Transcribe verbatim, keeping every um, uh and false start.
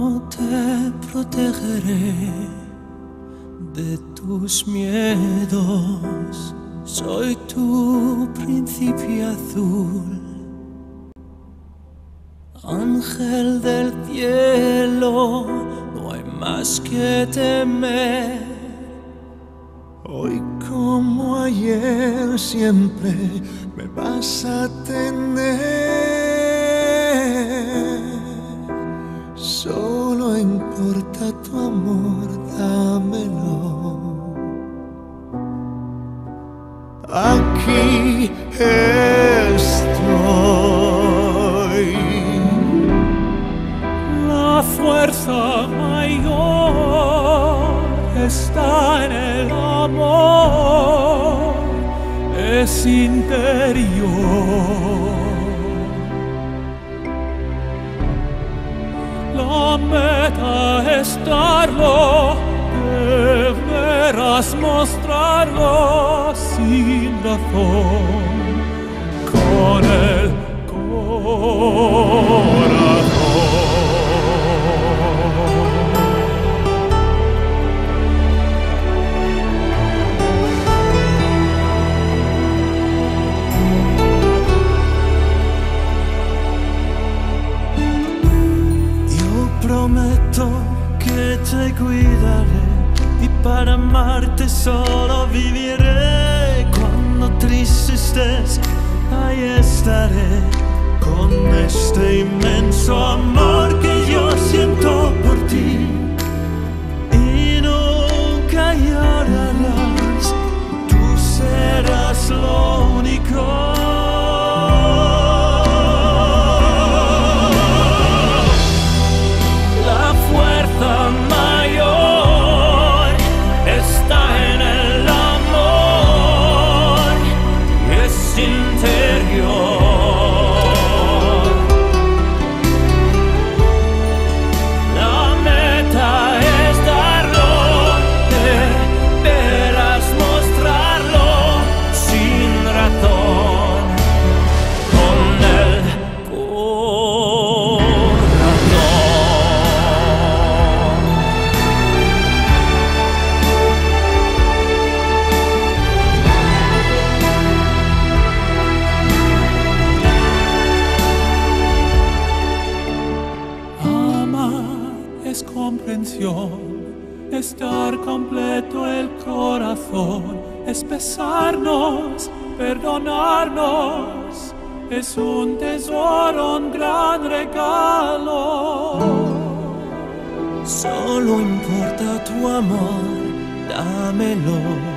te protegeré de tus miedos. Soy tu príncipe azul, ángel del cielo, no hay más que temer. Hoy como ayer siempre me vas a tener. Solo importa tu amor, dámelo. Aquí estoy. La fuerza mayor está en el amor, es interior. La meta es darlo, deberás mostrarlo sin razón, con el corazón. Prometo que te cuidaré y para amarte solo viviré. Cuando triste estés, ahí estaré con este inmenso amor que yo siento por ti. Y nunca llorarás, tú serás lo único. Es comprensión, estar completo el corazón, es besarnos, perdonarnos, es un tesoro, un gran regalo. Solo importa tu amor, dámelo.